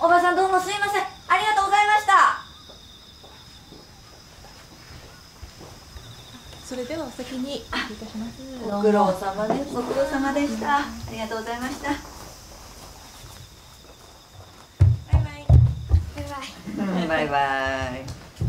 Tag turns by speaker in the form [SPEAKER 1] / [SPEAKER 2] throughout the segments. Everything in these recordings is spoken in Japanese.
[SPEAKER 1] おばさんどうもすいません。ありがとうございました。
[SPEAKER 2] それではお先に失礼いたします。
[SPEAKER 1] ご苦労様です。ご苦労様でした。ありがとうございました。バイバイ。バイバイ。バイバイ。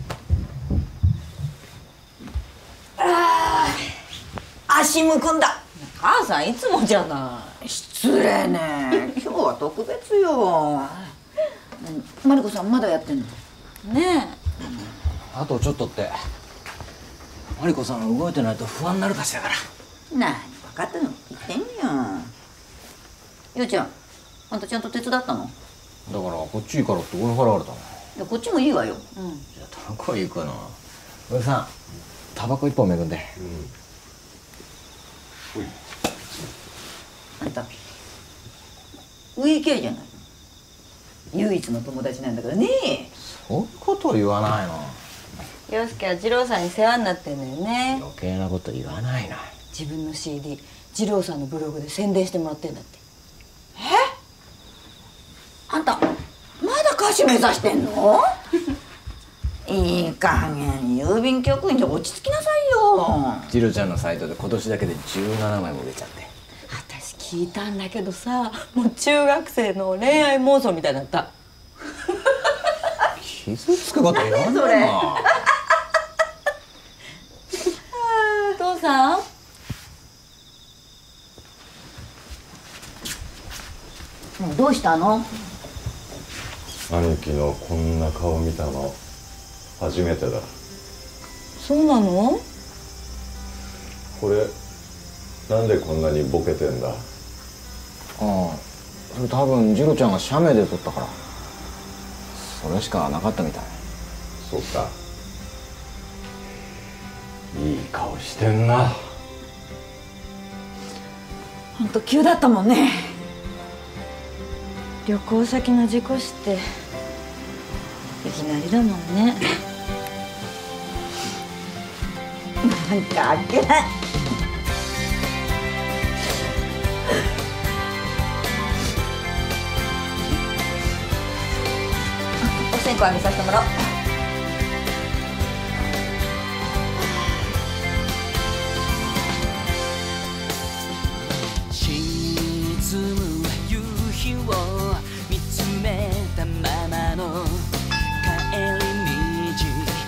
[SPEAKER 1] ああ、足むくんだ。母さんいつもじゃない。失礼ね。今日は特別よ。マリコさんまだやってんの？ねえ。
[SPEAKER 3] あとちょっとって。マリコさん動いてないと不安になるかしらから。
[SPEAKER 1] 何分かったの言ってんよ。ゆうちゃん、あんたちゃんと手伝ったの？
[SPEAKER 3] だからこっちいいからって追い払われたの。
[SPEAKER 1] いやこっちもいいわよ。
[SPEAKER 3] じゃあどこ行くの？おじさん、タバコ一本めぐんで。
[SPEAKER 1] あんたウイケイじゃないの。唯一の友達なんだからね。
[SPEAKER 3] そういうこと言わないの。
[SPEAKER 1] 陽介は二郎さんに世話になってんのよね。
[SPEAKER 3] 余計なこと言わないの。
[SPEAKER 1] 自分の CD 二郎さんのブログで宣伝してもらってんだって。あんたまだ歌手目指してんの？いい加減郵便局員で落ち着きなさいよ。
[SPEAKER 3] ジロちゃんのサイトで今年だけで17枚も売れちゃって。
[SPEAKER 1] 私聞いたんだけどさ、もう中学生の恋愛妄想みたいになった。
[SPEAKER 3] 傷つくこと言わないな。
[SPEAKER 1] 父さん、どうしたの？
[SPEAKER 4] 兄貴のこんな顔見たの初めてだ。
[SPEAKER 1] そうなの？
[SPEAKER 4] これなんでこんなにボケてんだ？
[SPEAKER 3] ああ、それ多分ジロちゃんが写メで撮ったから。それしかなかったみたい。
[SPEAKER 4] そうか。いい顔してんな。
[SPEAKER 1] ほんと急だったもんね。旅行先の事故死っていきなりだもんね。なんかあっけない。お線香浴びさせてもらおう。
[SPEAKER 5] 沈む夕日を見つめたままの帰り道、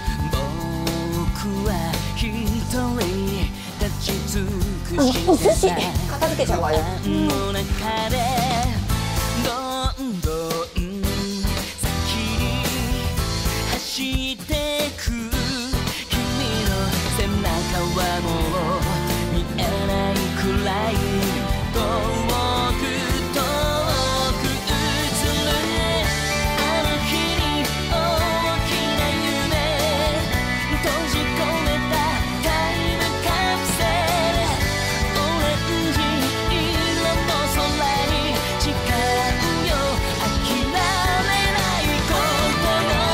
[SPEAKER 5] 僕は一人立ち尽くしてた
[SPEAKER 1] 片付けちゃうわよ。
[SPEAKER 5] の中でどんどん先に走ってく君の背中はもう見えないくらい遠く遠く映るあの日に大きな夢閉じ込めたタイムカプセルオレンジ色の空に誓うよ諦めないことよ。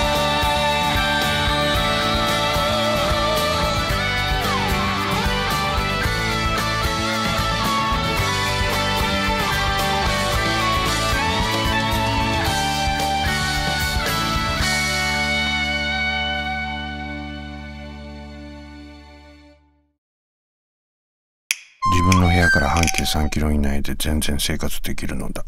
[SPEAKER 6] 自分の部屋から半径3キロ以内で全然生活できるのだ。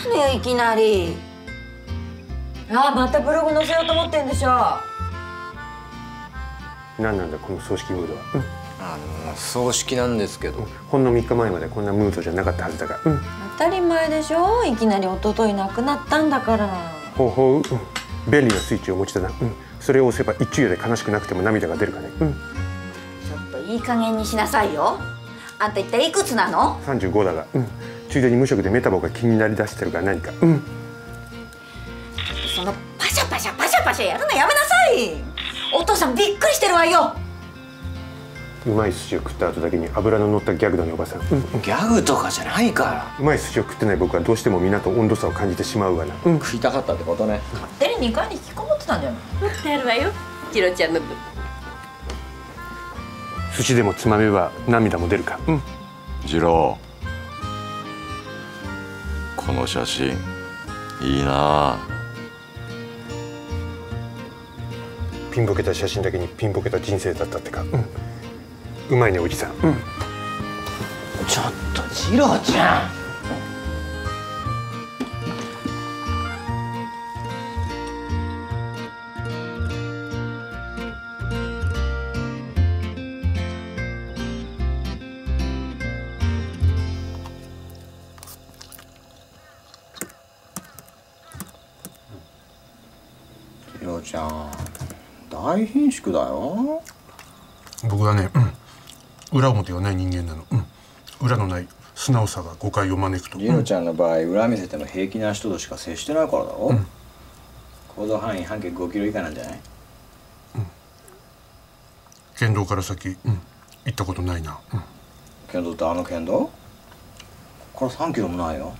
[SPEAKER 1] のよいきなり。ああ、またブログ載せようと思ってんでしょ。
[SPEAKER 7] 何なんだこの葬式ムードは。
[SPEAKER 3] 葬式なんですけど。
[SPEAKER 7] ほんの3日前までこんなムードじゃなかったはずだが。
[SPEAKER 1] 当たり前でしょ。いきなり一昨日亡くなったんだから。
[SPEAKER 7] ほうほう、便利なスイッチをお持ちだな。それを押せば一夜で悲しくなくても涙が出るかね。
[SPEAKER 1] ちょっといい加減にしなさいよ。あんた一体いくつなの
[SPEAKER 7] ？35だが、ついでに無職でメタボが気になりだしてるが何か。
[SPEAKER 1] そのパシャパシャパシャパシャやるのやめなさい。お父さんびっくりしてるわよ。
[SPEAKER 7] うまい寿司を食った後だけに油の乗ったギャグだねおばさん。
[SPEAKER 3] ギャグとかじゃないから。
[SPEAKER 7] うまい寿司を食ってない僕はどうしても皆と温度差を感じてしまうがな。
[SPEAKER 3] 食いたかったってことね。
[SPEAKER 1] 勝手に2階に引きこもってたんじゃない。
[SPEAKER 2] 持ってあるわよ、チロちゃんの分。
[SPEAKER 7] 寿司でもつまめば涙も出るか。
[SPEAKER 4] 次郎、この写真いいな。
[SPEAKER 7] ピンボケた写真だけにピンボケた人生だったってか。うまいねおじさん。
[SPEAKER 3] ちょっと次郎ちゃん。次郎ちゃん、大貧縮だよ。
[SPEAKER 8] 僕はね、裏表がない人間なの。裏のない素直さが誤解を招くと。
[SPEAKER 3] 次郎ちゃんの場合、裏見せても平気な人としか接してないからだろ。行動範囲半径5キロ以下なんじゃない？
[SPEAKER 8] 県道から先、行ったことないな。
[SPEAKER 3] 県道ってあの県道？ここから3キロもないよ。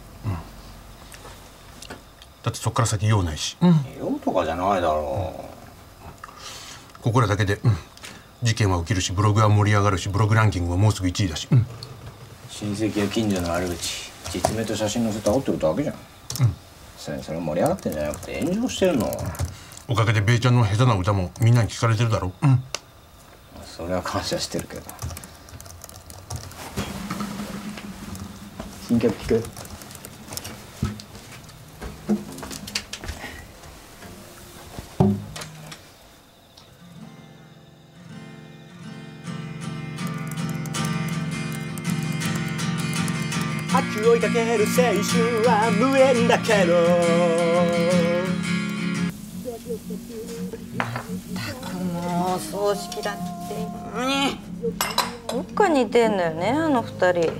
[SPEAKER 8] だってそっから先用ないし。
[SPEAKER 3] 用とかじゃないだろ
[SPEAKER 8] う。ここらだけで、事件は起きるし、ブログは盛り上がるし、ブログランキングはもうすぐ1位だし。
[SPEAKER 3] 親戚や近所の悪口、実名と写真載せて煽ってるだけじゃん。それ盛り上がってんじゃなくて炎上してるの。
[SPEAKER 8] おかげでベイちゃんの下手な歌もみんなに聞かれてるだろ。
[SPEAKER 3] それは感謝してるけど。新曲聞く？
[SPEAKER 9] 秋追いかける青春は無縁だけど。
[SPEAKER 1] もう葬式だってどっか似てんのよね、あの二人。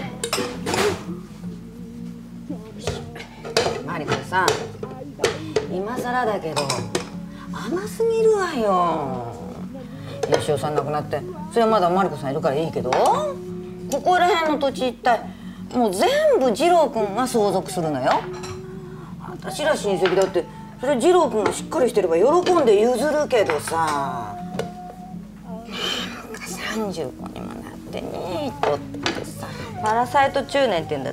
[SPEAKER 1] マリコさん、今更だけど甘すぎるわよ。吉尾さん亡くなって、それはまだマリコさんいるからいいけど、ここら辺の土地一帯もう全部次郎君が相続するのよ。私ら親戚だってそれ次郎君がしっかりしてれば喜んで譲るけどさ、35にもなってニートってさ、パラサイト中年って言うんだって。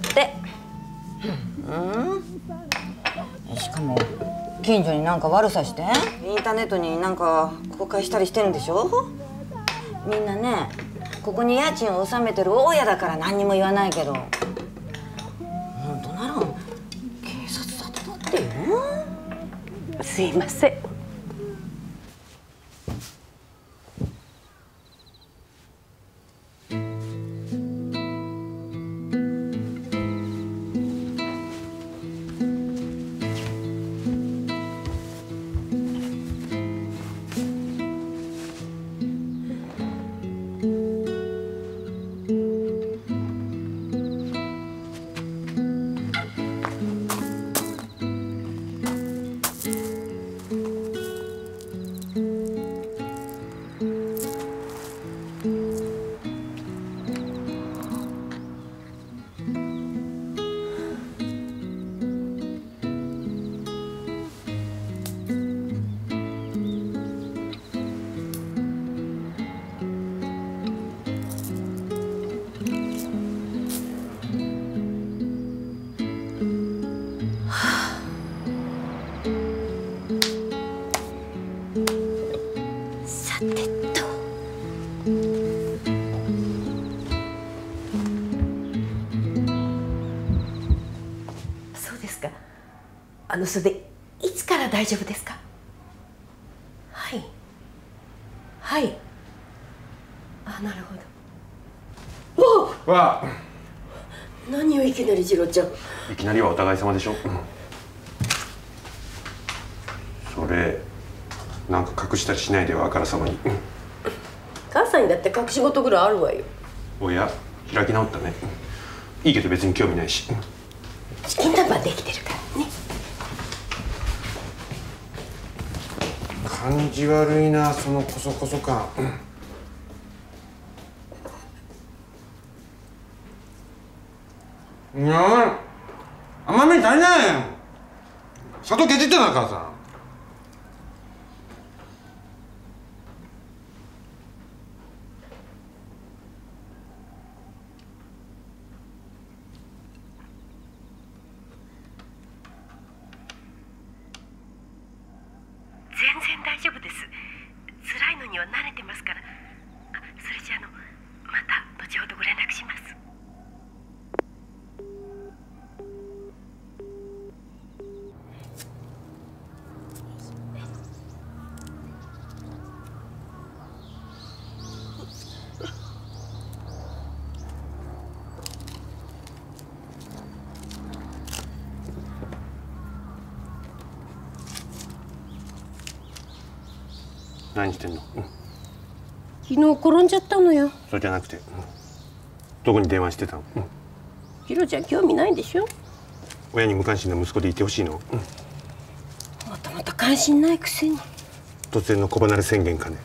[SPEAKER 1] しかも近所になんか悪さしてインターネットになんか公開したりしてるんでしょ。みんなね、ここに家賃を納めてる大家だから何にも言わないけど、本当なら警察沙汰だってよ。
[SPEAKER 2] すいません。 そうですか。 それでいつから大丈夫ですか？はいはい。あ、なるほど。お
[SPEAKER 7] わあ、
[SPEAKER 2] 何をいきなり次郎ちゃん。
[SPEAKER 7] いきなりはお互い様でしょ。それなんか隠したりしないでよ、あからさまに。
[SPEAKER 2] 母さんにだって隠し事ぐらいあるわよ。
[SPEAKER 7] おや、開き直ったね。いいけど別に興味ないし。
[SPEAKER 2] チキン南蛮できてるからね。
[SPEAKER 7] 感じ悪いな、そのコソコソ感。甘み足りない。砂糖削ってな、母さん。
[SPEAKER 2] 全然大丈夫です。辛いのには慣れてますから。それじゃまた後ほどご連絡します。
[SPEAKER 7] 何してんの？
[SPEAKER 2] 昨日転んじゃったのよ。
[SPEAKER 7] そうじゃなくて、どこに電話してたの？
[SPEAKER 2] 次郎ちゃん興味ないんでしょ。
[SPEAKER 7] 親に無関心な息子でいてほしいの？
[SPEAKER 2] もともと関心ないくせに。
[SPEAKER 7] 突然の子離れ宣言かね。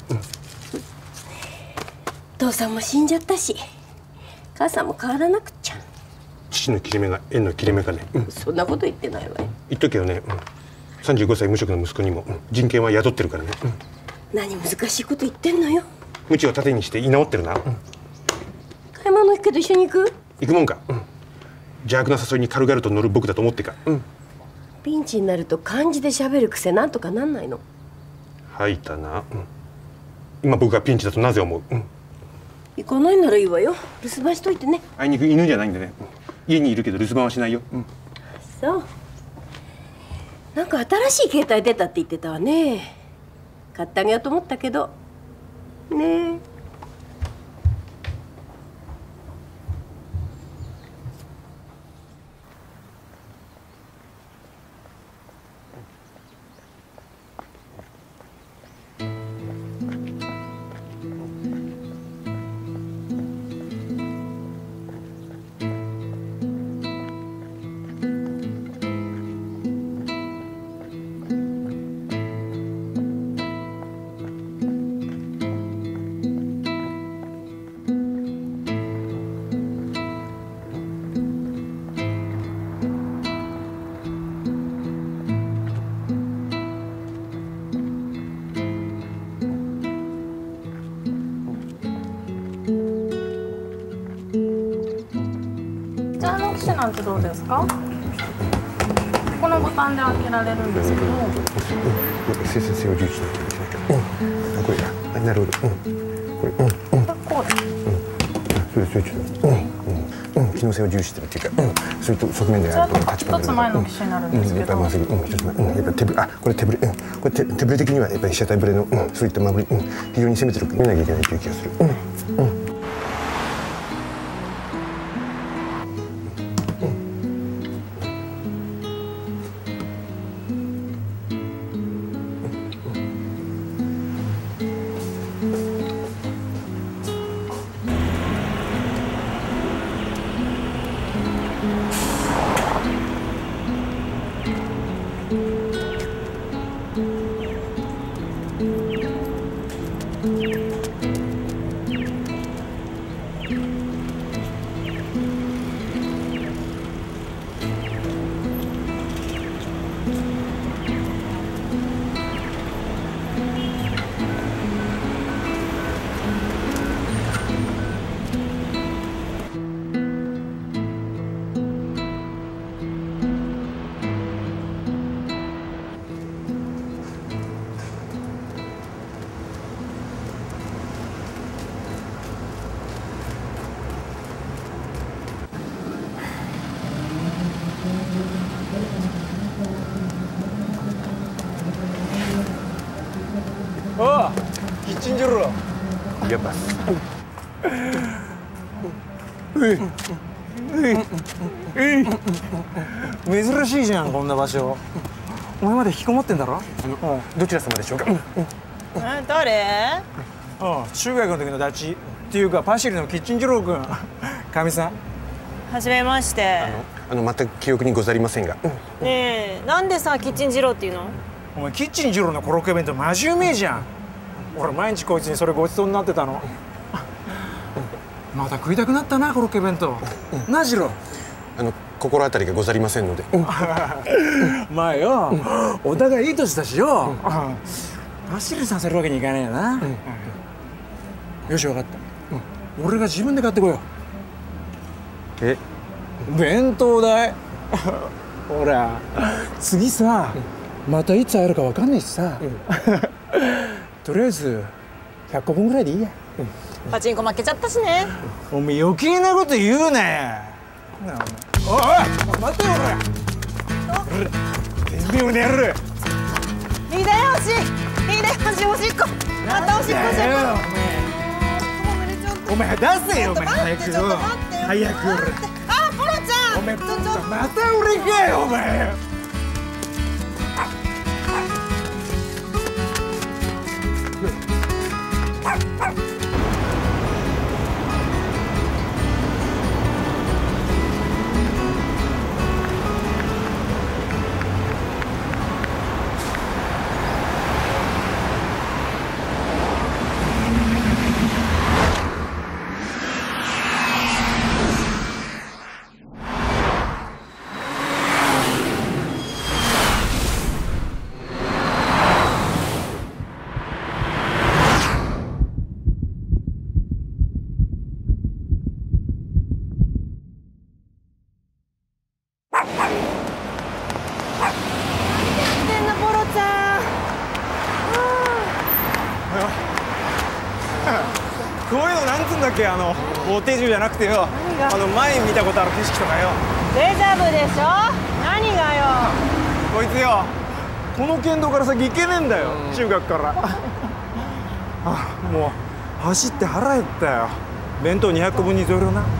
[SPEAKER 2] 父さんも死んじゃったし、母さんも変わらなくっちゃ。
[SPEAKER 7] 父の切れ目が縁の切れ目かね。
[SPEAKER 2] そんなこと言ってないわよ。
[SPEAKER 7] 言っとくけどね、35歳無職の息子にも人権は宿ってるからね。
[SPEAKER 2] 何難しいこと言ってんのよ。
[SPEAKER 7] 無知を盾にして居直ってるな。
[SPEAKER 2] 買い物行くけど一緒に行く？
[SPEAKER 7] 行くもんか。邪悪な誘いに軽々と乗る僕だと思ってか。
[SPEAKER 2] ピンチになると漢字で喋る癖なんとかなんないの？
[SPEAKER 7] 吐いたな。今僕がピンチだとなぜ思う？
[SPEAKER 2] 行かないならいいわよ。留守番しといてね。
[SPEAKER 7] あいにく犬じゃないんでね。家にいるけど留守番はしないよ。
[SPEAKER 2] そう。なんか新しい携帯出たって言ってたわね。買ってあげようと思ったけどねえ。
[SPEAKER 10] なんてどうですか？このボタンで開けられるんですけど。
[SPEAKER 7] 生産性を重視しなきゃいけない。これだ。なるほど。これ。
[SPEAKER 10] こうです。
[SPEAKER 7] それちょっと。機能性を重視してるっていうか、そういう側面であるとタッチパネル。
[SPEAKER 10] 一つ前の機種になるんですけど。
[SPEAKER 7] やっぱりまっすぐ。一つ前。やっぱ手ぶれ。これ手ぶれ。これ手ぶれ的にはやっぱり被写体ぶれのそういったまぶり。非常に攻めてる見なきゃいけないという気がする。
[SPEAKER 11] チンジョロやっぱ珍しいじゃんこんな場所。お前まで引きこもってんだろ。
[SPEAKER 7] どちら様でしょうか。
[SPEAKER 10] 誰？
[SPEAKER 11] 中学の時のダチっていうかパシリのキッチン二郎君。かみさん。
[SPEAKER 10] はじめまして。
[SPEAKER 7] 全く記憶にござりませんが。
[SPEAKER 10] ねえ、なんでさキッチン二郎っていうの？
[SPEAKER 11] お前キッチン二郎のコロッケ弁当マジうめえじゃん。俺毎日こいつにそれごちそうになってたの。また食いたくなったなコロッケ弁当。な次郎。
[SPEAKER 7] 心当たりがござりませんので。
[SPEAKER 11] まあよ、お互いいい年だしよ。パシリさせるわけにいかねえよな。よし分かった。俺が自分で買ってこよう。弁当代。ほら次さまたいつ会えるか分かんないしさ。とりあえず100個分ぐらいでいいや。
[SPEAKER 10] パチンコ負けちゃったしね。
[SPEAKER 11] お前余計なこと言うなよ。おい待てよ俺。てめえ俺やる。
[SPEAKER 10] 秀吉おしっこ。またおしっこ。
[SPEAKER 11] お前出せよお前早くよ。早く。
[SPEAKER 10] あ、ポロちゃん。
[SPEAKER 11] お前また俺かよお前。こういうのなんつうんだっけ、ボテージュじゃなくてよ、前に見たことある景色とかよ。
[SPEAKER 10] デジャブでしょ。何がよ。
[SPEAKER 11] こいつよ、この県道から先行けねえんだよ、中学から。もう走って腹減ったよ。弁当200個分に増量な。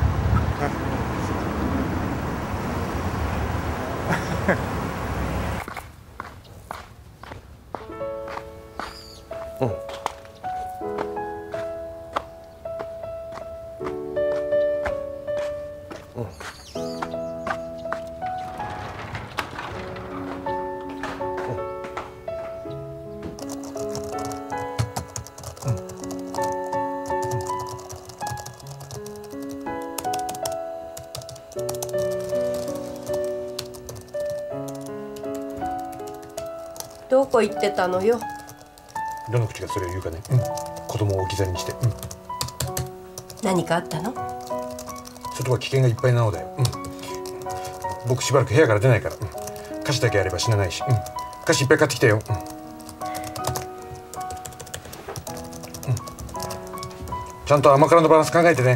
[SPEAKER 2] どこ行ってたのよ。
[SPEAKER 8] どの口がそれを言うかね。子供を置き去りにして。
[SPEAKER 2] 何かあったの？
[SPEAKER 8] 外は危険がいっぱいなのだよ。僕しばらく部屋から出ないから。菓子だけあれば死なないし。菓子いっぱい買ってきたよ。ちゃんと甘辛のバランス考えてね。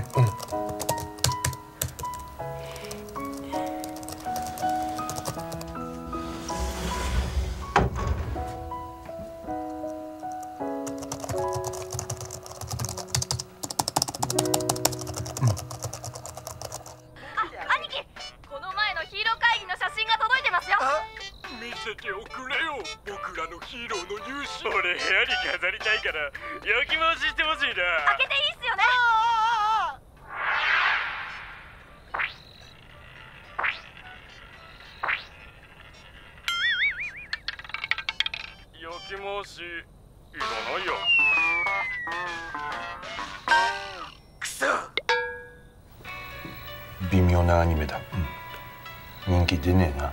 [SPEAKER 8] 微妙なアニメだ。人気出ねえな。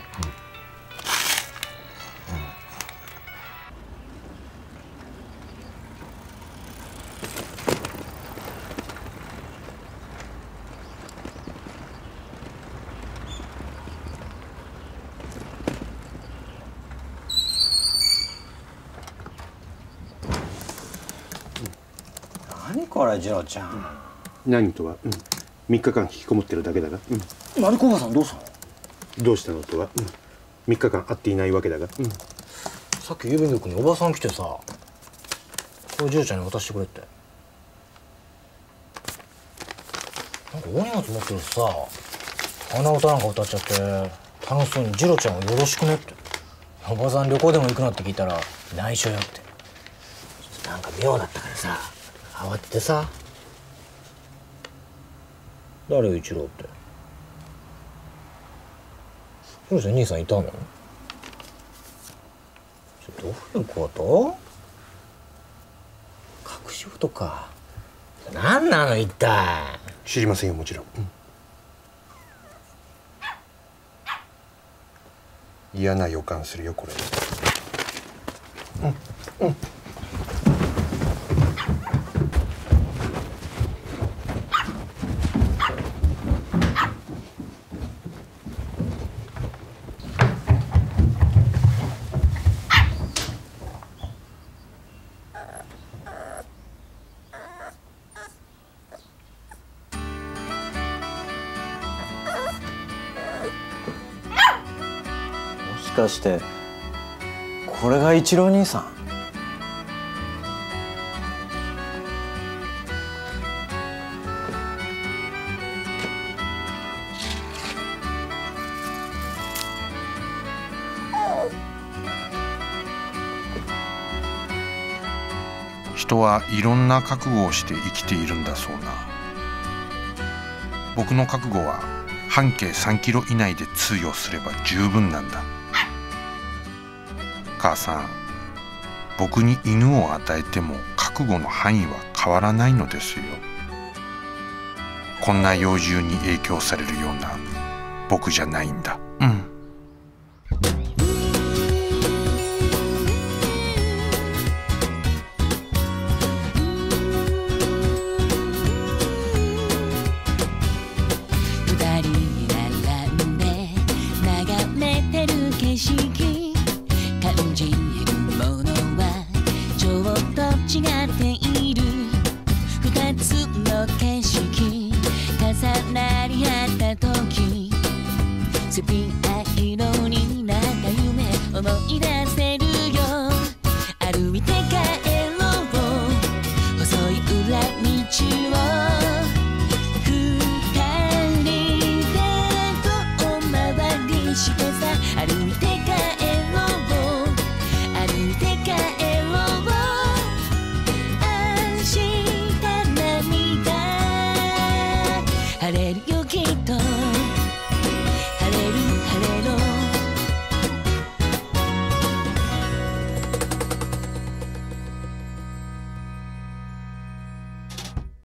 [SPEAKER 3] 何これ、ジロちゃん。
[SPEAKER 7] 何とは、3日間引きこもってるだけだが。
[SPEAKER 3] マルコおばさんどうしたの？
[SPEAKER 7] どうしたのとは、3日間会っていないわけだが。
[SPEAKER 3] さっき郵便局におばさん来てさ。 おじいちゃんに渡してくれって。なんか大荷物持ってるしさ、鼻歌なんか歌っちゃって楽しそうに「ジロちゃんをよろしくね」って。おばさん旅行でも行くなって聞いたら内緒よって。なんか妙だったからさ慌ててさ。誰よ一郎って。広瀬兄さんいたの？どういうこと？隠し事か。何なの一体。
[SPEAKER 7] 知りませんよもちろん、嫌な予感するよこれ。
[SPEAKER 3] もしかしてこれが一郎兄さん？
[SPEAKER 6] 人はいろんな覚悟をして生きているんだそうな。僕の覚悟は半径3キロ以内で通用すれば十分なんだ。母さん、僕に犬を与えても覚悟の範囲は変わらないのですよ。こんな幼獣に影響されるような僕じゃないんだ。
[SPEAKER 5] スピア色になった夢思い出せるよ。歩いて帰ろう細い裏道を二人で遠回りしてさ。歩いて帰ろう歩いて帰ろう明日涙晴れるよ